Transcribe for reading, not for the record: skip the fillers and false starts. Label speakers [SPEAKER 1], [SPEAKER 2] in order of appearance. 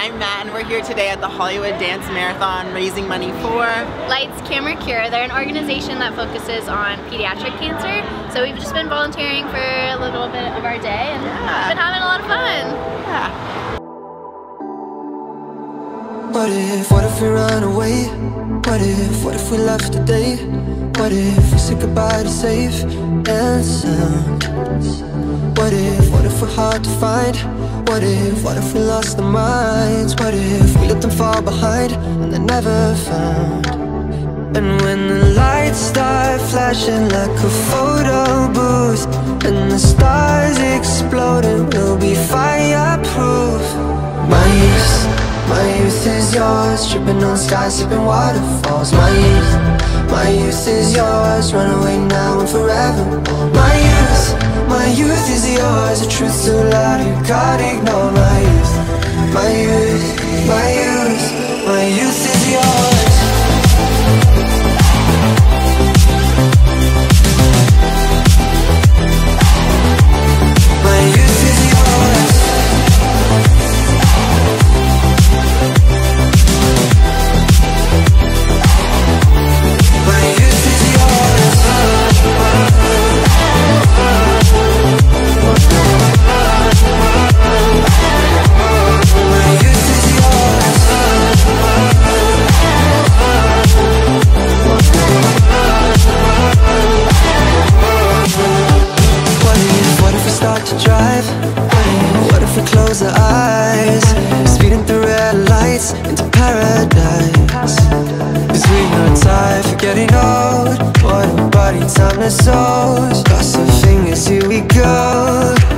[SPEAKER 1] I'm Matt, and we're here today at the Hollywood Dance Marathon raising money for
[SPEAKER 2] Lights, Camera, Cure. They're an organization that focuses on pediatric cancer. So we've just been volunteering for a little bit of our day and we've been having a lot of fun.
[SPEAKER 1] Yeah.
[SPEAKER 3] What if we run away? What if we left today? What if we said goodbye to safe and sound? What if we're hard to find? What if we lost our minds? What if we let them fall behind and they're never found? And when the lights start flashing like a photo booth and the stars exploding, we'll be fireproof. My youth is yours, tripping on skies, sipping waterfalls. My youth is yours, run away now and forever. My youth is yours, the truth's too loud, you can't ignore my youth. My youth is yours. My youth is yours. What if we close our eyes, speeding through red lights into paradise? 'Cause we are tired, forgetting old. What a body, time is old. Cross our fingers, here we go.